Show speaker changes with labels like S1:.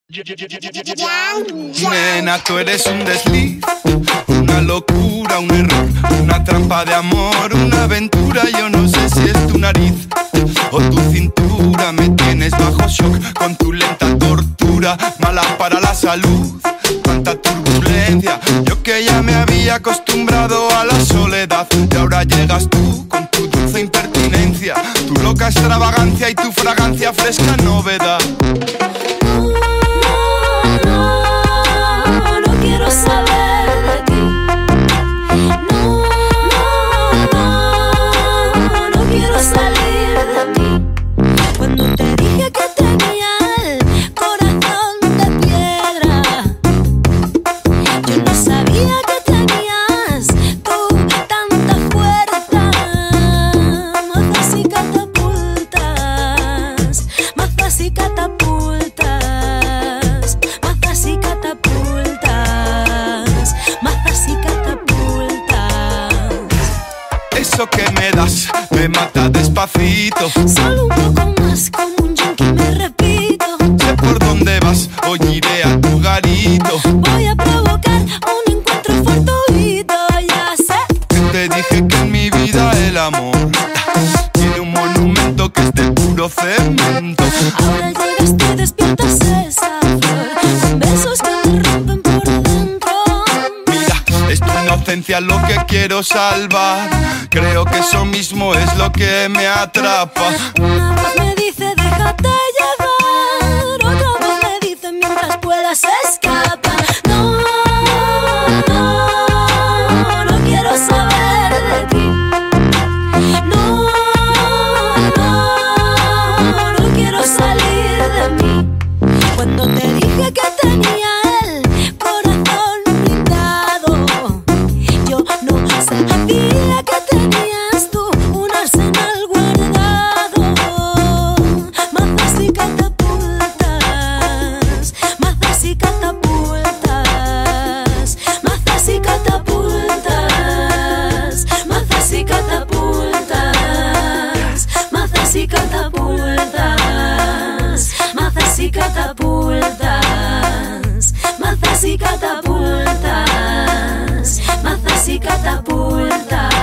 S1: Nena, tú eres un desliz, una locura, un error, una trampa de amor, una aventura. Yo no sé si es tu nariz o tu cintura. Me tienes bajo shock con tu lenta tortura, mala para la salud, tanta turbulencia. Yo que ya me había acostumbrado a la soledad, y ahora llegas tú con tu dulce impertinencia, tu loca extravagancia y tu fragancia fresca novedad.
S2: No quiero saber de ti. No quiero salir de ti. Cuando te dije que tenía el corazón de piedra, yo no sabía que tenías tú tanta fuerza. Mazas y catapultas, mazas y catapultas, mazas y catapultas, mazas y catapultas.
S1: Eso que me das me mata despacito.
S2: Solo un poco más, como un yonki me repito.
S1: Sé por dónde vas, hoy iré a tu garito.
S2: Voy a provocar un encuentro fortuito, ya sé.
S1: Que te dije que en mi vida el amor tiene un monumento que es de puro cemento.
S2: Ahora llegas, te despiertas esa flor, con besos que me rompen por dentro.
S1: Mira, es tu inocencia lo que quiero salvar. Creo que eso mismo es lo que me atrapa.
S2: Una voz me dice déjate llevar, otra voz me dice mientras puedas escapar. No quiero saber de ti. No quiero salir de mí. Cuando te dije que tenía el corazón blindado, yo no sabía que tenías tú un arsenal guardado. Mazas y catapultas, mazas y catapultas, mazas y catapultas, mazas y catapultas, mazas y catapultas, mazas y catapultas, mazas y catapultas, mazas y catapultas.